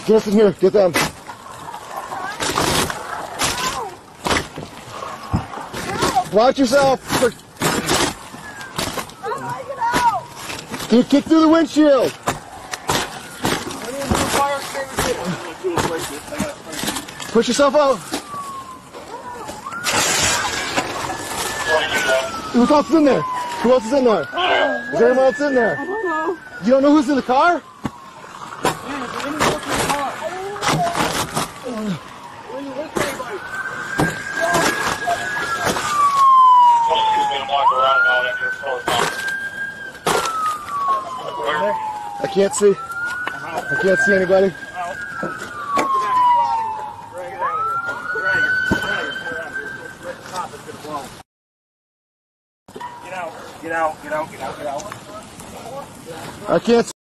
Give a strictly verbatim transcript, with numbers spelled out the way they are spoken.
Get in here. Get them. Watch yourself. Kick, kick through the windshield. Push yourself out. Who else is in there? Who else is in there? Is there anyone else in there? I don't know. You don't know who's in the car? I can't see. I can't see anybody. Get out, get out, get out, get out, get out. I can't see.